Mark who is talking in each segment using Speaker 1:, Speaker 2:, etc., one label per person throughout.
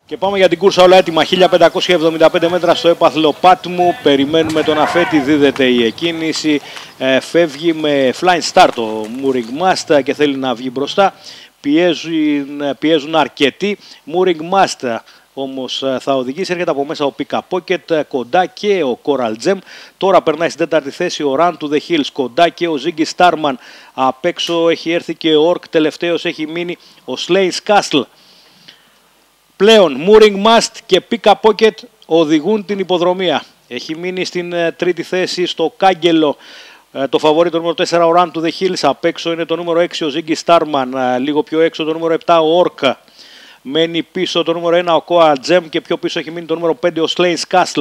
Speaker 1: Και πάμε για την κούρσα όλα έτοιμα. 1575 μέτρα στο έπαθλο Πάτμου. Περιμένουμε τον αφέτη, δίδεται η εκκίνηση. Φεύγει με flying start το Mooring Mast και θέλει να βγει μπροστά. Πιέζουν αρκετοί. Mooring Mast όμως θα οδηγήσει, έρχεται από μέσα ο Pick Pocket, κοντά και ο Coral Gem. Τώρα περνάει στην τέταρτη θέση ο Run to the Hills, κοντά και ο Ziggy Starman. Απ' έξω έχει έρθει και ο Orc, τελευταίος έχει μείνει ο Slane's Castle. Πλέον Mooring Mast και Pick Pocket οδηγούν την υποδρομία. Έχει μείνει στην τρίτη θέση στο κάγκελο το φαβορί το νούμερο 4 ο Run to the Hills. Απ' έξω είναι το νούμερο 6 ο Ziggy Starman, λίγο πιο έξω το νούμερο 7 ο Orc. Μένει πίσω το νούμερο 1 ο Coral Gem και πιο πίσω έχει μείνει το νούμερο 5 ο Slane's Castle.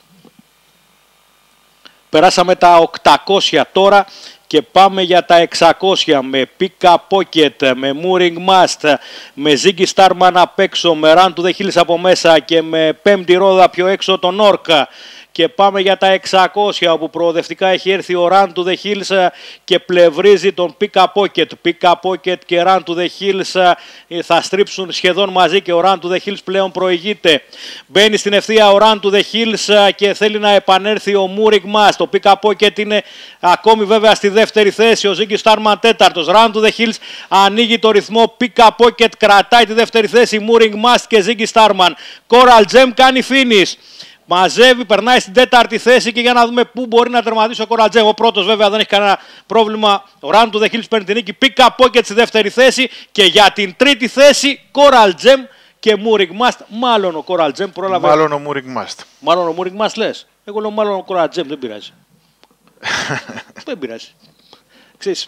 Speaker 1: Περάσαμε τα 800 τώρα και πάμε για τα 600 με Pick Pocket, με Mooring Mast, με Ziggy Starman απ' έξω, με Run to the Hills από μέσα και με πέμπτη ρόδα πιο έξω τον Orc. Και πάμε για τα 600 όπου προοδευτικά έχει έρθει ο Run to the Hills και πλευρίζει τον Pick Pocket. Pick Pocket και Run to the Hills θα στρίψουν σχεδόν μαζί και ο Run to the Hills πλέον προηγείται. Μπαίνει στην ευθεία ο Run to the Hills και θέλει να επανέλθει ο Mooring Mast. Το Pick Pocket είναι ακόμη βέβαια στη δεύτερη θέση. Ο Ziggy Starman τέταρτος. Run to the Hills ανοίγει το ρυθμό. Pick Pocket κρατάει τη δεύτερη θέση. Mooring Mast και Ziggy Starman. Coral Gem κάνει finish. Μαζεύει, περνάει στην τέταρτη θέση και για να δούμε πού μπορεί να τερματίσει ο Coral Gem. Ο πρώτος βέβαια δεν έχει κανένα πρόβλημα. Ο Run to the Hills παίρνει την νίκη. Pick Pocket στη δεύτερη θέση και για την τρίτη θέση Coral Gem και Mooring Mast. Μάλλον ο Coral Gem πρόλαβε.
Speaker 2: Μάλλον ο Mooring Mast.
Speaker 1: Μάλλον ο Mooring Mast λες. Εγώ λέω μάλλον ο Coral Gem, δεν πειράζει. Δεν πειράζει. Ξέρεις,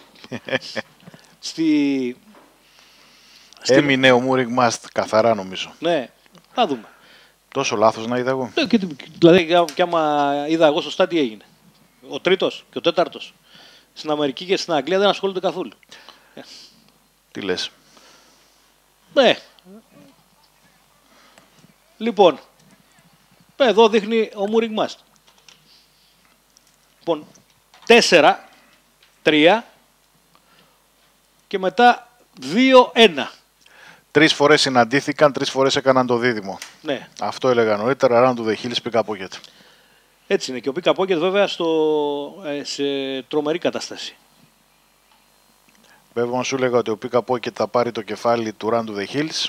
Speaker 2: έμεινε ο Mooring Mast καθαρά νομίζω.
Speaker 1: Ναι, θα δούμε.
Speaker 2: Τόσο λάθος να είδα εγώ.
Speaker 1: Δηλαδή, και άμα είδα εγώ σωστά, τι έγινε. Ο τρίτος και ο τέταρτος. Στην Αμερική και στην Αγγλία δεν ασχολούνται καθόλου.
Speaker 2: Τι λες.
Speaker 1: Ναι. Λοιπόν, εδώ δείχνει ο Mooring Mast. Λοιπόν, 4, 3 και μετά 2-1.
Speaker 2: 3 φορές συναντήθηκαν, 3 φορές έκαναν το δίδυμο.
Speaker 1: Ναι.
Speaker 2: Αυτό έλεγα νωρίτερα, Run to the Hills, Pick Pocket.
Speaker 1: Έτσι είναι και ο Pick Pocket βέβαια σε τρομερή κατάσταση.
Speaker 2: Βέβαια σου έλεγα ότι ο Pick Pocket θα πάρει το κεφάλι του Run to the Hills.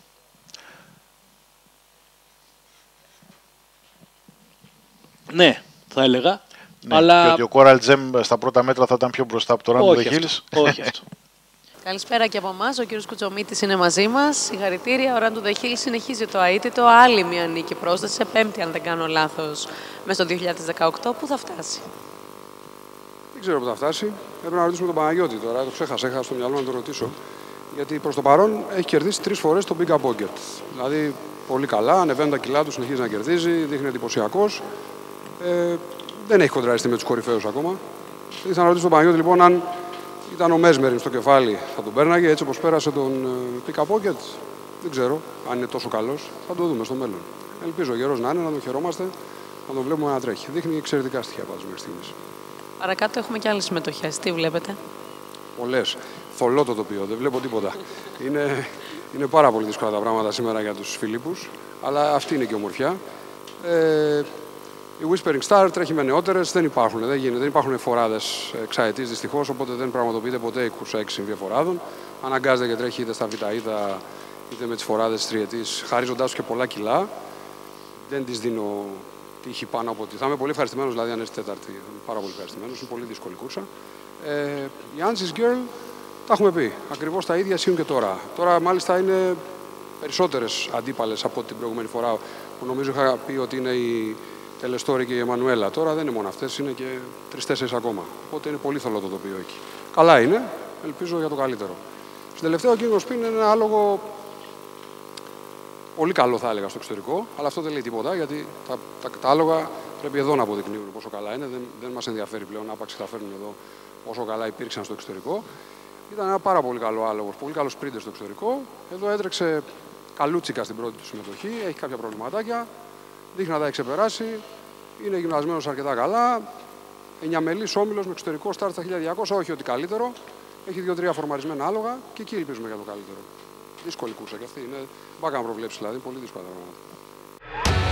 Speaker 1: Ναι, θα έλεγα.
Speaker 2: Ναι,
Speaker 1: αλλά...
Speaker 2: Και ότι ο Coral Gem στα πρώτα μέτρα θα ήταν πιο μπροστά από το Run to the Hills.
Speaker 1: Όχι αυτό.
Speaker 3: Καλησπέρα και από εμάς. Ο κύριος Κουτσομίτης είναι μαζί μας. Συγχαρητήρια. Ο Run to the Hills συνεχίζει το αίτητο. Άλλη μια νίκη πρόσθεση σε πέμπτη, αν δεν κάνω λάθος, μέσα στο 2018. Πού θα φτάσει?
Speaker 4: Δεν ξέρω πού θα φτάσει. Πρέπει να ρωτήσουμε τον Παναγιώτη τώρα. Το ξέχασα. Έχασα στο μυαλό να τον ρωτήσω. Γιατί προς το παρόν έχει κερδίσει 3 φορές τον Pick Pocket. Δηλαδή πολύ καλά. Ανεβαίνουν τα κιλά του, συνεχίζει να κερδίζει. Δείχνει εντυπωσιακός. Δεν έχει κοντραριστεί με τους κορυφαίους ακόμα. Ήθελα να ρωτήσω τον Παναγιώτη λοιπόν αν ήταν ο Mesmerin στο κεφάλι, θα τον πέρναγε έτσι όπως πέρασε τον Pick Pocket. Δεν ξέρω αν είναι τόσο καλός. Θα το δούμε στο μέλλον. Ελπίζω ο γερός να είναι, να τον χαιρόμαστε, να τον βλέπουμε να τρέχει. Δείχνει εξαιρετικά στοιχεία πάντως μέχρι στιγμής.
Speaker 3: Παρακάτω έχουμε και άλλες συμμετοχές. Τι βλέπετε?
Speaker 4: Πολλές. Θολό το τοπίο, δεν βλέπω τίποτα. Είναι πάρα πολύ δύσκολα τα πράγματα σήμερα για τους Φιλίππους, αλλά αυτή είναι και η ομορφιά. Η Whispering Star τρέχει με νεότερες, δεν υπάρχουν. Δεν υπάρχουν φοράδες εξαετής δυστυχώς, οπότε δεν πραγματοποιείται ποτέ η κούρσα 6 φοράδων. Αναγκάζεται και τρέχει είτε στα β' είτε με τις φοράδες τριετής, χαρίζοντάς τους και πολλά κιλά. Δεν της δίνω τύχη πάνω από ότι. Θα είμαι πολύ ευχαριστημένος, δηλαδή αν έρθει τέταρτη. Θα είμαι πάρα πολύ ευχαριστημένος. Είναι πολύ δύσκολη κούρσα. Η Angie's Girl τα έχουμε πει. Ακριβώς τα ίδια ισχύουν και τώρα. Τώρα μάλιστα είναι περισσότερες αντίπαλες από την προηγούμενη φορά που νομίζω είχα πει ότι είναι η Τελεστόρη και η Εμμανουέλα. Τώρα δεν είναι μόνο αυτές, είναι και 3-4 ακόμα. Οπότε είναι πολύ θολό το τοπίο εκεί. Καλά είναι, ελπίζω για το καλύτερο. Στην τελευταία ο King of Spin είναι ένα άλογο πολύ καλό θα έλεγα στο εξωτερικό, αλλά αυτό δεν λέει τίποτα γιατί τα άλογα πρέπει εδώ να αποδεικνύουν πόσο καλά είναι. Δεν μας ενδιαφέρει πλέον άπαξ και τα φέρνουν εδώ όσο καλά υπήρξαν στο εξωτερικό. Ήταν ένα πάρα πολύ καλό άλογο, πολύ καλό σπρίντερ στο εξωτερικό. Εδώ έτρεξε καλούτσικα στην πρώτη του συμμετοχή, έχει κάποια προβληματάκια. Δείχνει να τα έχει ξεπεράσει. Είναι γυμνασμένος αρκετά καλά. Ενιαμελής όμιλος με εξωτερικό στάρ στα 1200, όχι ότι καλύτερο. Έχει 2-3 φορμαρισμένα άλογα και εκεί ελπίζουμε για το καλύτερο. Δύσκολη κούρσα και αυτή είναι. Δεν πάει να προβλέψει δηλαδή. Πολύ δύσκολα τα πράγματα.